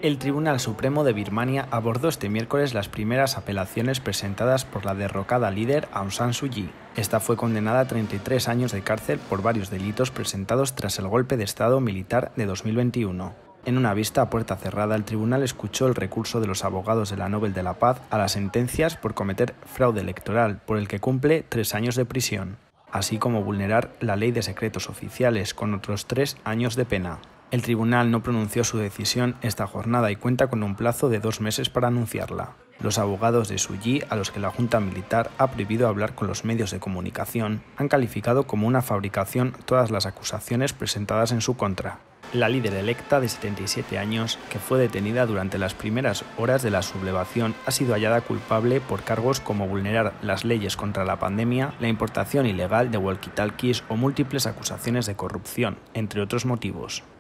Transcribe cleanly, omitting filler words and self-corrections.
El Tribunal Supremo de Birmania abordó este miércoles las primeras apelaciones presentadas por la derrocada líder Aung San Suu Kyi. Esta fue condenada a 33 años de cárcel por varios delitos presentados tras el golpe de Estado militar de 2021. En una vista a puerta cerrada, el tribunal escuchó el recurso de los abogados de la Nobel de la Paz a las sentencias por cometer fraude electoral, por el que cumple 3 años de prisión, así como vulnerar la ley de secretos oficiales, con otros 3 años de pena. El tribunal no pronunció su decisión esta jornada y cuenta con un plazo de 2 meses para anunciarla. Los abogados de Suu Kyi, a los que la Junta Militar ha prohibido hablar con los medios de comunicación, han calificado como una fabricación todas las acusaciones presentadas en su contra. La líder electa de 77 años, que fue detenida durante las primeras horas de la sublevación, ha sido hallada culpable por cargos como vulnerar las leyes contra la pandemia, la importación ilegal de walkie-talkies o múltiples acusaciones de corrupción, entre otros motivos.